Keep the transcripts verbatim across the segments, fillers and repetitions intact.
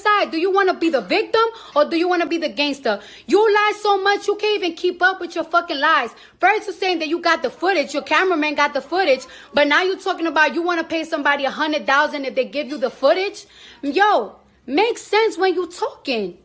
decide. Do you want to be the victim or do you want to be the gangster? You lie so much you can't even keep up with your fucking lies. First you're saying that you got the footage, your cameraman got the footage, but now you're talking about you want to pay somebody a hundred thousand if they give you the footage. Yo, makes sense when you talking.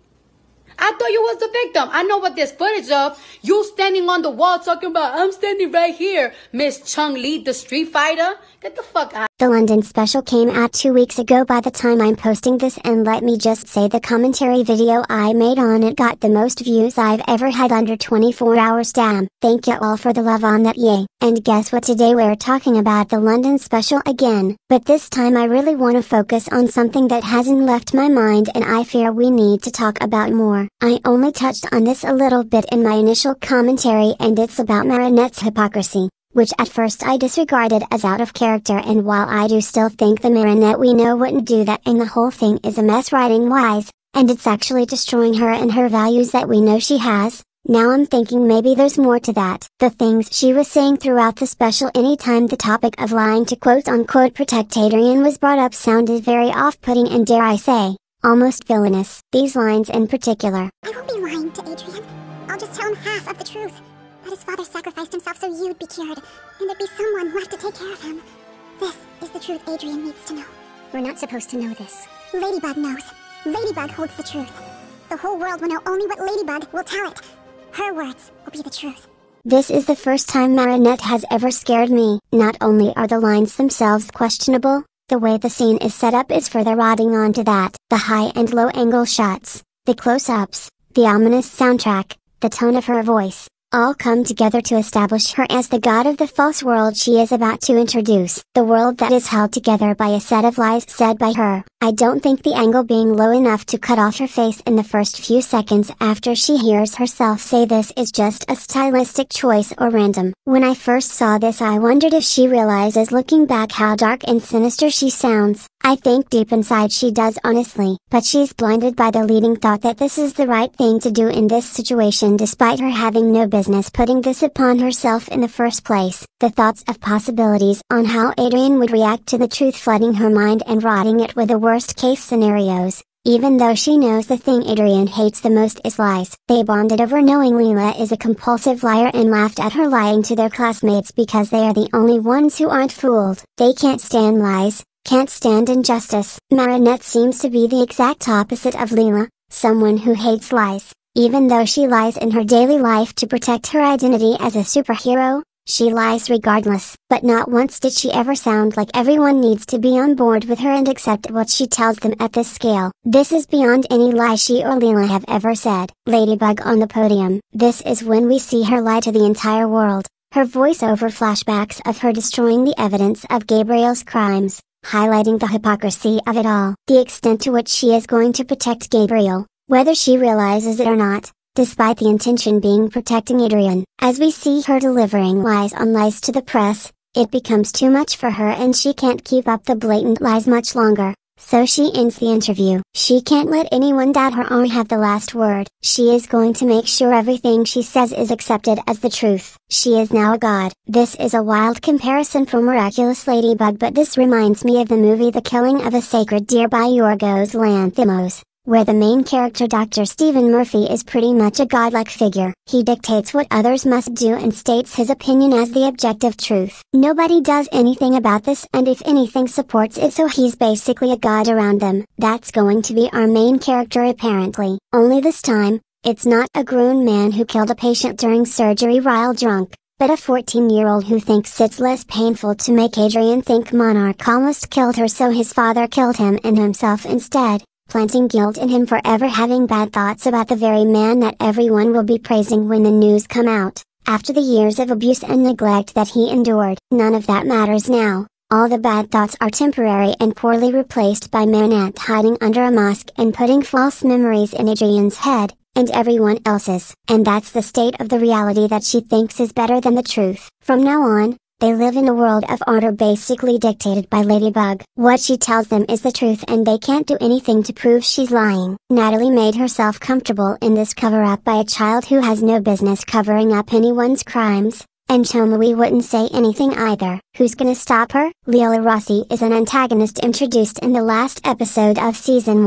I thought you was the victim. I know what there's footage of. You standing on the wall talking about, I'm standing right here. Miss Chung Lee, the Street Fighter. Get the fuck out. The London special came out two weeks ago by the time I'm posting this, and let me just say the commentary video I made on it got the most views I've ever had under twenty-four hours. Damn. Thank you all for the love on that, yay. And guess what, today we're talking about the London special again, but this time I really want to focus on something that hasn't left my mind and I fear we need to talk about more. I only touched on this a little bit in my initial commentary, and it's about Marinette's hypocrisy, which at first I disregarded as out of character, and while I do still think the Marinette we know wouldn't do that and the whole thing is a mess writing wise, and it's actually destroying her and her values that we know she has, now I'm thinking maybe there's more to that. The things she was saying throughout the special anytime the topic of lying to quote-unquote protect Adrian was brought up sounded very off-putting and, dare I say, almost villainous. These lines in particular. I won't be lying to Adrian. I'll just tell him half of the truth. That his father sacrificed himself so you'd be cured, and there'd be someone left to take care of him. This is the truth Adrian needs to know. We're not supposed to know this. Ladybug knows. Ladybug holds the truth. The whole world will know only what Ladybug will tell it. Her words will be the truth. This is the first time Marinette has ever scared me. Not only are the lines themselves questionable, the way the scene is set up is further adding on to that. The high and low angle shots, the close-ups, the ominous soundtrack, the tone of her voice, all come together to establish her as the god of the false world she is about to introduce. The world that is held together by a set of lies said by her. I don't think the angle being low enough to cut off her face in the first few seconds after she hears herself say this is just a stylistic choice or random. When I first saw this I wondered if she realizes looking back how dark and sinister she sounds. I think deep inside she does, honestly, but she's blinded by the leading thought that this is the right thing to do in this situation despite her having no business putting this upon herself in the first place. The thoughts of possibilities on how Adrian would react to the truth flooding her mind and rotting it with the worst case scenarios. Even though she knows the thing Adrian hates the most is lies. They bonded over knowing Leela is a compulsive liar and laughed at her lying to their classmates because they are the only ones who aren't fooled. They can't stand lies, can't stand injustice. Marinette seems to be the exact opposite of Leela, someone who hates lies. Even though she lies in her daily life to protect her identity as a superhero, she lies regardless. But not once did she ever sound like everyone needs to be on board with her and accept what she tells them at this scale. This is beyond any lie she or Leela have ever said. Ladybug on the podium. This is when we see her lie to the entire world. Her voiceover flashbacks of her destroying the evidence of Gabriel's crimes, highlighting the hypocrisy of it all. The extent to which she is going to protect Gabriel, whether she realizes it or not, despite the intention being protecting Adrian. As we see her delivering lies on lies to the press, it becomes too much for her and she can't keep up the blatant lies much longer. So she ends the interview. She can't let anyone doubt her or have the last word. She is going to make sure everything she says is accepted as the truth. She is now a god. This is a wild comparison for Miraculous Ladybug, but this reminds me of the movie The Killing of a Sacred Deer by Yorgos Lanthimos, where the main character Doctor Stephen Murphy is pretty much a godlike figure. He dictates what others must do and states his opinion as the objective truth. Nobody does anything about this, and if anything supports it, so he's basically a god around them. That's going to be our main character apparently. Only this time, it's not a grown man who killed a patient during surgery while drunk, but a fourteen-year-old who thinks it's less painful to make Adrian think Monarch almost killed her, so his father killed him and himself instead, planting guilt in him for ever having bad thoughts about the very man that everyone will be praising when the news come out, after the years of abuse and neglect that he endured. None of that matters now. All the bad thoughts are temporary and poorly replaced by Marinette hiding under a mask and putting false memories in Adrian's head, and everyone else's. And that's the state of the reality that she thinks is better than the truth. From now on, they live in a world of order basically dictated by Ladybug. What she tells them is the truth and they can't do anything to prove she's lying. Natalie made herself comfortable in this cover-up by a child who has no business covering up anyone's crimes, and Tomoe wouldn't say anything either. Who's gonna stop her? Leela Rossi is an antagonist introduced in the last episode of season one.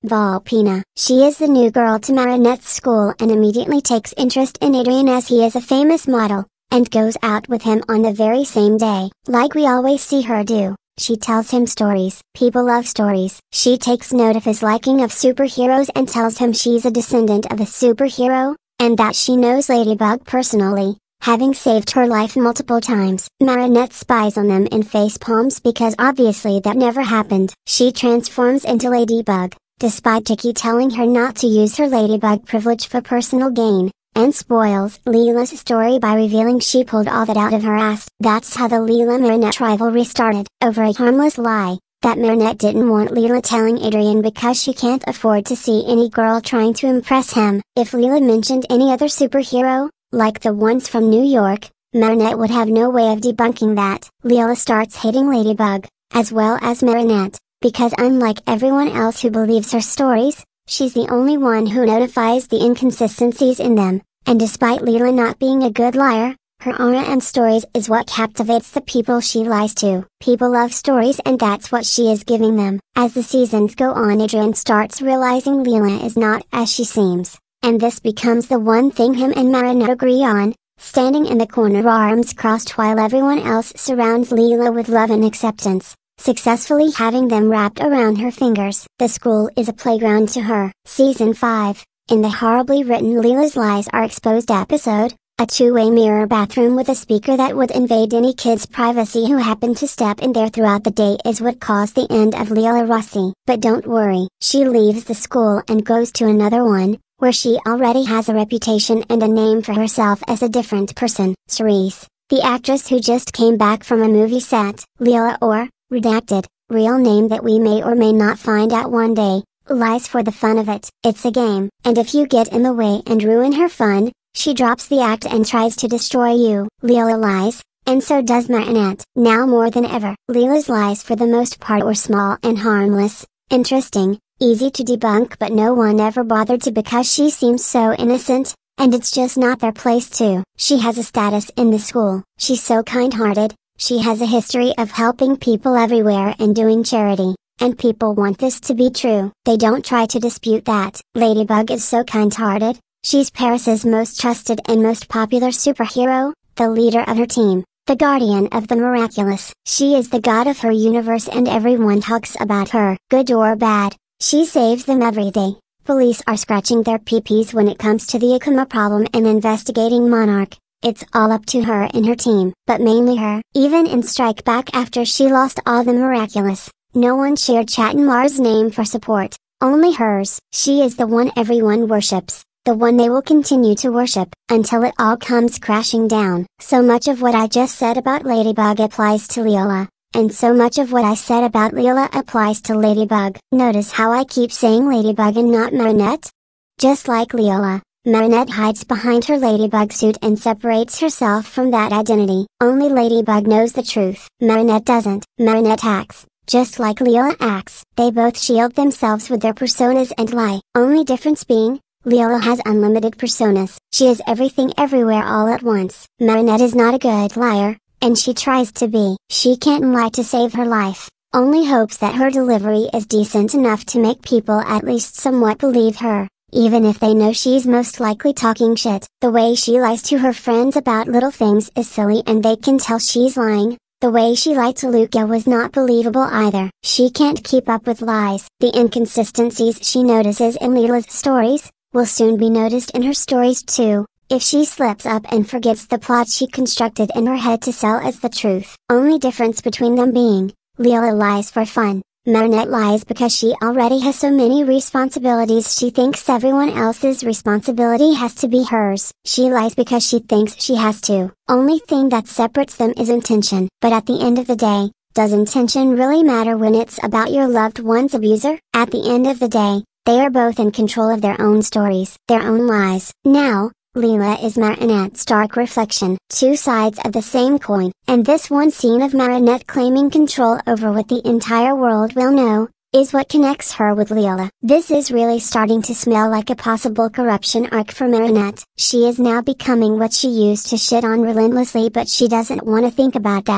Volpina. She is the new girl to Marinette's school and immediately takes interest in Adrien as he is a famous model, and goes out with him on the very same day. Like we always see her do, she tells him stories. People love stories. She takes note of his liking of superheroes and tells him she's a descendant of a superhero, and that she knows Ladybug personally, having saved her life multiple times. Marinette spies on them in face palms because obviously that never happened. She transforms into Ladybug, despite Tiki telling her not to use her Ladybug privilege for personal gain, and spoils Leela's story by revealing she pulled all that out of her ass. That's how the Leela-Marinette rivalry started, over a harmless lie, that Marinette didn't want Leela telling Adrien because she can't afford to see any girl trying to impress him. If Leela mentioned any other superhero, like the ones from New York, Marinette would have no way of debunking that. Leela starts hating Ladybug, as well as Marinette, because unlike everyone else who believes her stories, she's the only one who notifies the inconsistencies in them, and despite Leela not being a good liar, her aura and stories is what captivates the people she lies to. People love stories and that's what she is giving them. As the seasons go on, Adrien starts realizing Leela is not as she seems, and this becomes the one thing him and Marinette agree on, standing in the corner arms crossed while everyone else surrounds Leela with love and acceptance, successfully having them wrapped around her fingers. The school is a playground to her. Season five, in the horribly written Leela's Lies Are Exposed episode, a two-way mirror bathroom with a speaker that would invade any kid's privacy who happened to step in there throughout the day is what caused the end of Leela Rossi. But don't worry, she leaves the school and goes to another one, where she already has a reputation and a name for herself as a different person. Cerise, the actress who just came back from a movie set. Leela, or redacted, real name that we may or may not find out one day, lies for the fun of it. It's a game, and if you get in the way and ruin her fun, she drops the act and tries to destroy you. Leela lies, and so does Marinette. Now more than ever, Leela's lies for the most part were small and harmless, interesting, easy to debunk, but no one ever bothered to because she seems so innocent, and it's just not their place to. She has a status in the school. She's so kind-hearted. She has a history of helping people everywhere and doing charity, and people want this to be true. They don't try to dispute that. Ladybug is so kind-hearted. She's Paris's most trusted and most popular superhero, the leader of her team, the guardian of the miraculous. She is the god of her universe and everyone talks about her. Good or bad, she saves them every day. Police are scratching their pee-pees when it comes to the Akuma problem and investigating Monarch. It's all up to her and her team, but mainly her. Even in Strike Back after she lost all the miraculous, no one shared Chattenmar's name for support, only hers. She is the one everyone worships, the one they will continue to worship, until it all comes crashing down. So much of what I just said about Ladybug applies to Leela, and so much of what I said about Leela applies to Ladybug. Notice how I keep saying Ladybug and not Marinette? Just like Leela, Marinette hides behind her Ladybug suit and separates herself from that identity. Only Ladybug knows the truth. Marinette doesn't. Marinette acts, just like Leela acts. They both shield themselves with their personas and lie. Only difference being, Leela has unlimited personas. She is everything everywhere all at once. Marinette is not a good liar, and she tries to be. She can't lie to save her life, only hopes that her delivery is decent enough to make people at least somewhat believe her, even if they know she's most likely talking shit. The way she lies to her friends about little things is silly and they can tell she's lying. The way she lied to Luca was not believable either. She can't keep up with lies. The inconsistencies she notices in Leela's stories will soon be noticed in her stories too, if she slips up and forgets the plot she constructed in her head to sell as the truth. Only difference between them being, Leela lies for fun, Marinette lies because she already has so many responsibilities she thinks everyone else's responsibility has to be hers. She lies because she thinks she has to. Only thing that separates them is intention. But at the end of the day, does intention really matter when it's about your loved one's abuser? At the end of the day, they are both in control of their own stories, their own lies. Now, Leela is Marinette's stark reflection, two sides of the same coin, and this one scene of Marinette claiming control over what the entire world will know, is what connects her with Leela. This is really starting to smell like a possible corruption arc for Marinette. She is now becoming what she used to shit on relentlessly, but she doesn't want to think about that.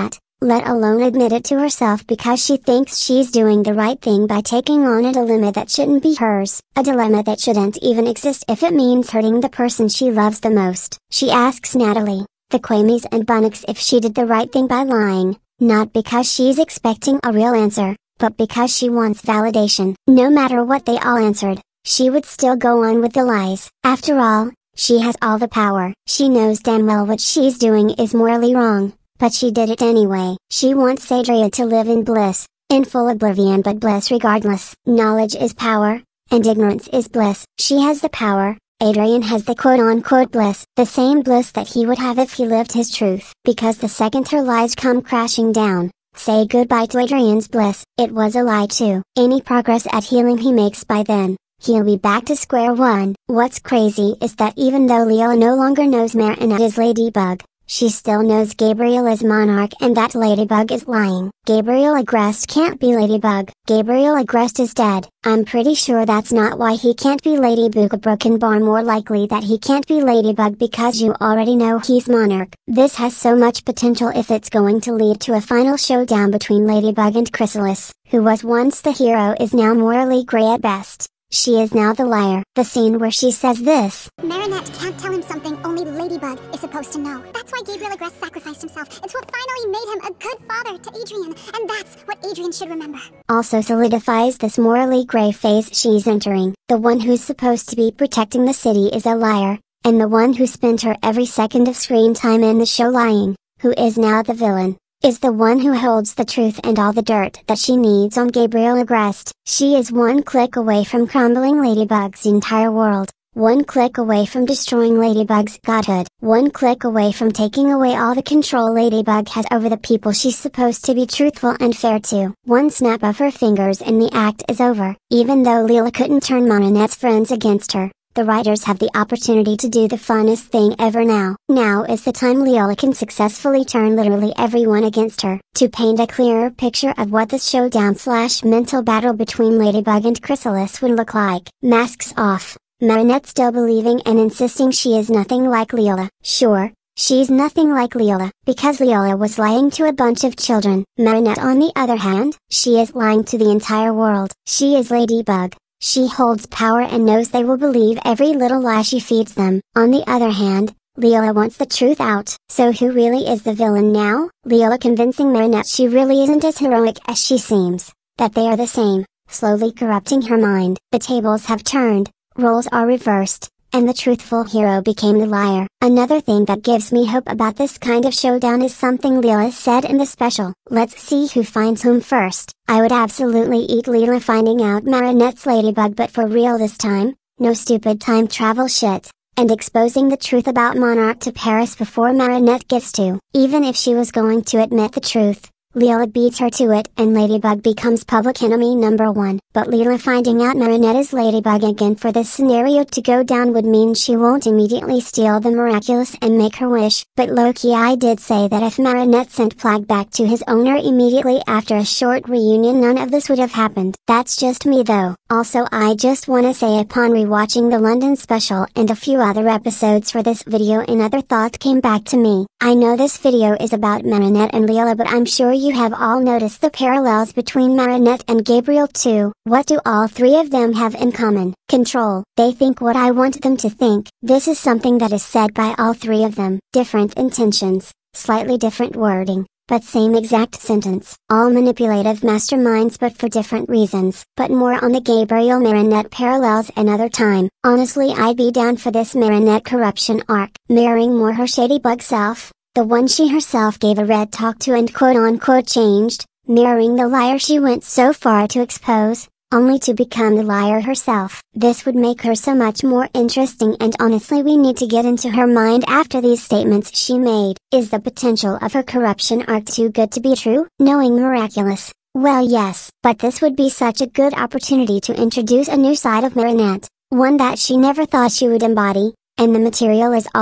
let alone admit it to herself because she thinks she's doing the right thing by taking on a dilemma that shouldn't be hers, a dilemma that shouldn't even exist if it means hurting the person she loves the most. She asks Natalie, the Quamies and Bunnocks if she did the right thing by lying, not because she's expecting a real answer, but because she wants validation. No matter what they all answered, she would still go on with the lies. After all, she has all the power. She knows damn well what she's doing is morally wrong, but she did it anyway. She wants Adria to live in bliss, in full oblivion, but bliss regardless. Knowledge is power, and ignorance is bliss. She has the power, Adrian has the quote-unquote bliss, the same bliss that he would have if he lived his truth. Because the second her lies come crashing down, say goodbye to Adrian's bliss. It was a lie too. Any progress at healing he makes by then, he'll be back to square one. What's crazy is that even though Leela no longer knows Marinette is Ladybug, she still knows Gabriel is Monarch and that Ladybug is lying. Gabriel Agreste can't be Ladybug. Gabriel Agreste is dead. I'm pretty sure that's not why he can't be Lady Bookabrokenbar. More likely that he can't be Ladybug because you already know he's Monarch. This has so much potential if it's going to lead to a final showdown between Ladybug and Chrysalis, who was once the hero is now morally grey at best. She is now the liar. The scene where she says this: Marinette can't tell him something only Ladybug is supposed to know. That's why Gabriel Agreste sacrificed himself. It's what finally made him a good father to Adrian, and that's what Adrian should remember. Also solidifies this morally grey phase she's entering. The one who's supposed to be protecting the city is a liar, and the one who spent her every second of screen time in the show lying, who is now the villain, is the one who holds the truth and all the dirt that she needs on Gabriel Agreste. She is one click away from crumbling Ladybug's entire world, one click away from destroying Ladybug's godhood, one click away from taking away all the control Ladybug has over the people she's supposed to be truthful and fair to. One snap of her fingers and the act is over. Even though Leela couldn't turn Marinette's friends against her, the writers have the opportunity to do the funnest thing ever now. Now is the time Leela can successfully turn literally everyone against her. To paint a clearer picture of what this showdown slash mental battle between Ladybug and Chrysalis would look like. Masks off, Marinette still believing and insisting she is nothing like Leela. Sure, she's nothing like Leela, because Leela was lying to a bunch of children. Marinette on the other hand, she is lying to the entire world. She is Ladybug. She holds power and knows they will believe every little lie she feeds them. On the other hand, Leela wants the truth out. So who really is the villain now? Leela convincing Marinette she really isn't as heroic as she seems, that they are the same, slowly corrupting her mind. The tables have turned, roles are reversed, and the truthful hero became the liar. Another thing that gives me hope about this kind of showdown is something Leela said in the special. Let's see who finds whom first. I would absolutely eat Leela finding out Marinette's Ladybug, but for real this time, no stupid time travel shit, and exposing the truth about Monarch to Paris before Marinette gets to. Even if she was going to admit the truth, Leela beats her to it and Ladybug becomes public enemy number one. But Leela finding out Marinette is Ladybug again for this scenario to go down would mean she won't immediately steal the miraculous and make her wish. But low-key I did say that if Marinette sent Plagg back to his owner immediately after a short reunion, none of this would have happened. That's just me though. Also, I just wanna say upon rewatching the London special and a few other episodes for this video, another thought came back to me. I know this video is about Marinette and Leela, but I'm sure you have all noticed the parallels between Marinette and Gabriel too. What do all three of them have in common? Control. They think what I want them to think. This is something that is said by all three of them. Different intentions, slightly different wording, but same exact sentence. All manipulative masterminds, but for different reasons. But more on the Gabriel Marinette parallels another time. Honestly, I'd be down for this Marinette corruption arc. Mirroring more her shady bug self, the one she herself gave a red talk to and quote-unquote changed, mirroring the liar she went so far to expose, only to become the liar herself. This would make her so much more interesting, and honestly we need to get into her mind after these statements she made. Is the potential of her corruption arc too good to be true? Knowing miraculous? Well, yes, but this would be such a good opportunity to introduce a new side of Marinette, one that she never thought she would embody. And the material is all there.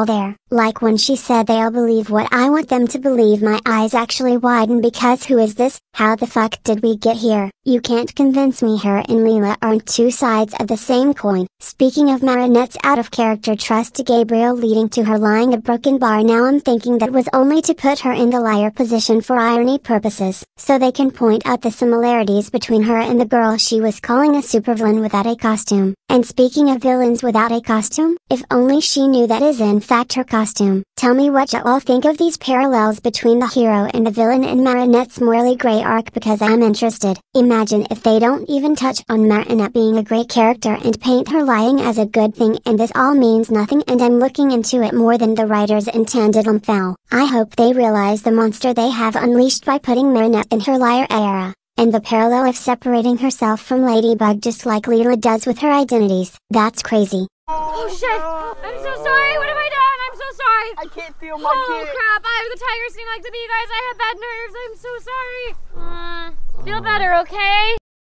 Like when she said they'll believe what I want them to believe, my eyes actually widen because who is this? How the fuck did we get here? You can't convince me her and Leela aren't two sides of the same coin. Speaking of Marinette's out of character trust to Gabriel leading to her lying a broken bar, now I'm thinking that was only to put her in the liar position for irony purposes, so they can point out the similarities between her and the girl she was calling a supervillain without a costume. And speaking of villains without a costume, if only she knew that is in fact her costume. Tell me what you all think of these parallels between the hero and the villain in Marinette's morally grey arc, because I'm interested. Imagine if they don't even touch on Marinette being a great character and paint her lying as a good thing, and this all means nothing, and I'm looking into it more than the writers intended. Um foul. I hope they realize the monster they have unleashed by putting Marinette in her liar era, and the parallel of separating herself from Ladybug just like Leela does with her identities. That's crazy. Oh shit! I'm so sorry! What have I done? I'm so sorry! I can't feel my Oh kid. crap! I have the tiger sting like the bee, guys! I have bad nerves! I'm so sorry! Uh, feel better, okay?